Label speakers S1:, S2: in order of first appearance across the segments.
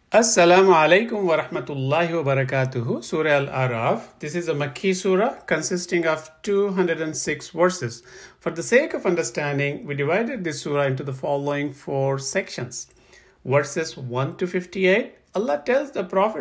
S1: Assalamu alaikum wa rahmatullahi wa barakatuhu. Surah Al-A'raf. This is a Makki surah consisting of 206 verses. For the sake of understanding, we divided this surah into the following 4 sections. Verses 1 to 58, Allah tells the Prophet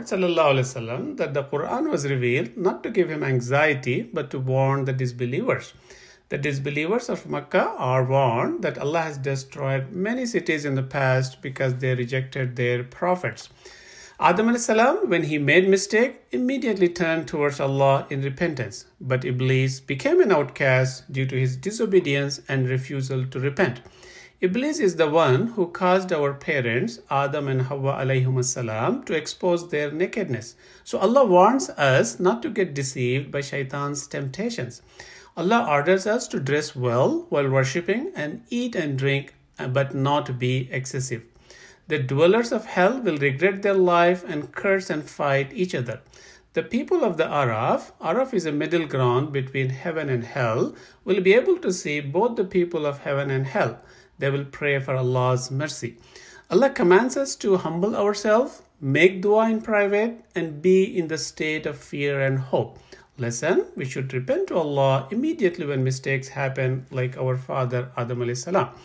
S1: ﷺ that the Quran was revealed not to give him anxiety but to warn the disbelievers. The disbelievers of Makkah are warned that Allah has destroyed many cities in the past because they rejected their prophets. Adam a.s., when he made mistake, immediately turned towards Allah in repentance. But Iblis became an outcast due to his disobedience and refusal to repent. Iblis is the one who caused our parents, Adam and Hawa alayhim to expose their nakedness. So Allah warns us not to get deceived by shaitan's temptations. Allah orders us to dress well while worshipping and eat and drink, but not be excessive. The dwellers of hell will regret their life and curse and fight each other. The people of the Araf is a middle ground between heaven and hell, will be able to see both the people of heaven and hell. They will pray for Allah's mercy. Allah commands us to humble ourselves, make dua in private, and be in the state of fear and hope. Lesson: we should repent to Allah immediately when mistakes happen, like our father Adam a.s.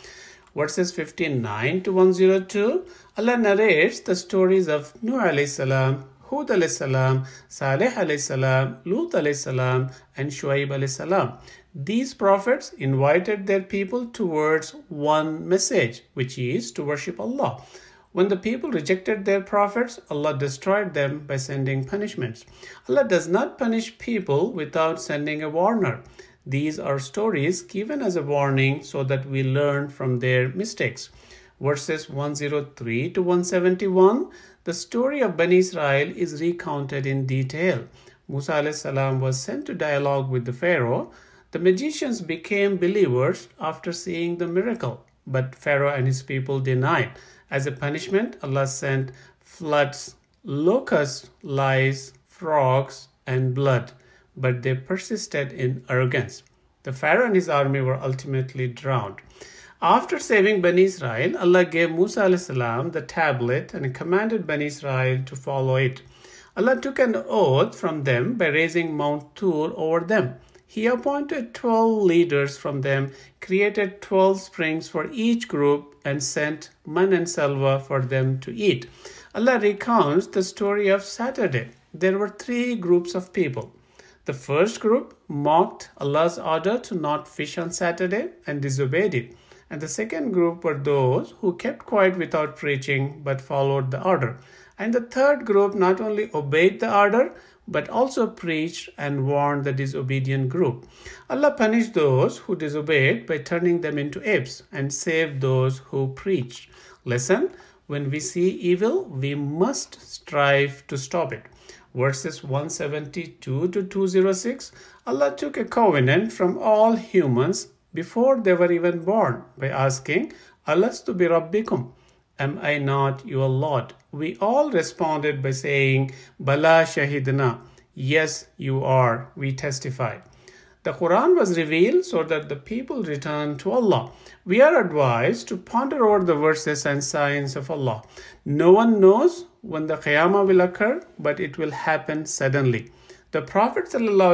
S1: Verses 59 to 102, Allah narrates the stories of Nuh a.s., Hud a.s., Saleh a.s., Lut a.s., and Shuaib a.s. These prophets invited their people towards one message, which is to worship Allah. When the people rejected their prophets, Allah destroyed them by sending punishments. Allah does not punish people without sending a warner. These are stories given as a warning so that we learn from their mistakes. Verses 103 to 171, the story of Bani Israel is recounted in detail. Musa a.s. was sent to dialogue with the Pharaoh. The magicians became believers after seeing the miracle, but Pharaoh and his people denied. As a punishment, Allah sent floods, locusts, lice, frogs, and blood, but they persisted in arrogance. The Pharaoh and his army were ultimately drowned. After saving Bani Israel, Allah gave Musa a.s. the tablet and commanded Bani Israel to follow it. Allah took an oath from them by raising Mount Tur over them. He appointed 12 leaders from them, created 12 springs for each group, and sent man and salwa for them to eat. Allah recounts the story of Saturday. There were 3 groups of people. The first group mocked Allah's order to not fish on Saturday and disobeyed it. And the second group were those who kept quiet without preaching but followed the order. And the third group not only obeyed the order, but also preached and warned the disobedient group. Allah punished those who disobeyed by turning them into apes and saved those who preached. Lesson: when we see evil, we must strive to stop it. Verses 172 to 206, Allah took a covenant from all humans before they were even born by asking, Alastu bi Rabbikum? Am I not your Lord? We all responded by saying, Bala Shahidna. Yes, you are. We testify. The Quran was revealed so that the people return to Allah. We are advised to ponder over the verses and signs of Allah. No one knows when the Qiyamah will occur, but it will happen suddenly. The Prophet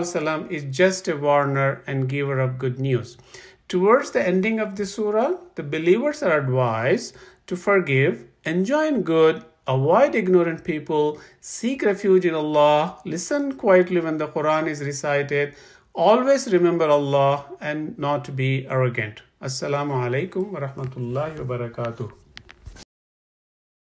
S1: ﷺ is just a warner and giver of good news. Towards the ending of the surah, the believers are advised to forgive, enjoin good, avoid ignorant people, seek refuge in Allah, listen quietly when the Quran is recited, always remember Allah, and not be arrogant. Assalamu alaikum wa rahmatullahi wa barakatuh.